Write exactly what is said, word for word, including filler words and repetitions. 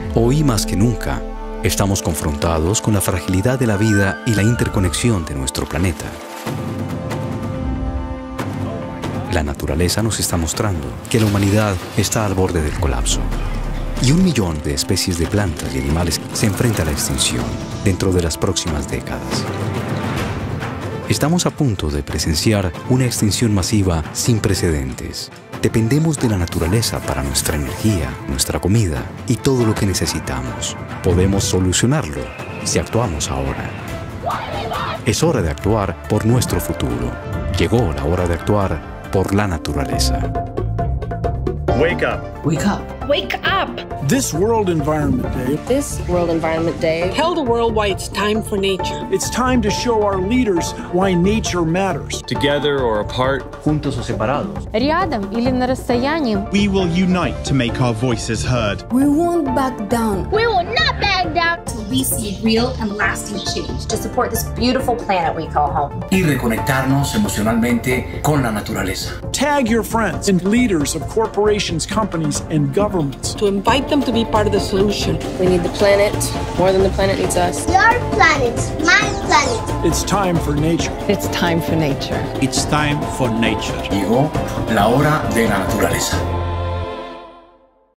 Hoy más que nunca, estamos confrontados con la fragilidad de la vida y la interconexión de nuestro planeta. La naturaleza nos está mostrando que la humanidad está al borde del colapso. Y un millón de especies de plantas y animales se enfrentan a la extinción dentro de las próximas décadas. Estamos a punto de presenciar una extinción masiva sin precedentes. Dependemos de la naturaleza para nuestra energía, nuestra comida y todo lo que necesitamos. Podemos solucionarlo si actuamos ahora. Es hora de actuar por nuestro futuro. Llegó la hora de actuar por la naturaleza. Wake up. Wake up. Wake up! This World Environment Day. This World Environment Day. Tell the world why it's time for nature. It's time to show our leaders why nature matters. Together or apart. Juntos o separados. Рядом или на расстоянии. We will unite to make our voices heard. We won't back down. We will not back down till we see real and lasting change to support this beautiful planet we call home. Y reconectarnos emocionalmente con la naturaleza. Tag your friends and leaders of corporations, companies, and governments. To invite them to be part of the solution. We need the planet more than the planet needs us. Your planet, my planet. It's time for nature. It's time for nature. It's time for nature. Llegó la hora de la naturaleza.